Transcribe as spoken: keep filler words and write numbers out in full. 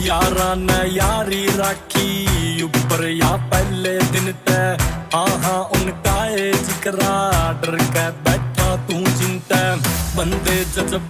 यारा ने यारी राखी ऊपर या पहले दिन ते, हाँ हाँ उनका ए जिक्रा डर के बैठा तू चिंता बंदे जज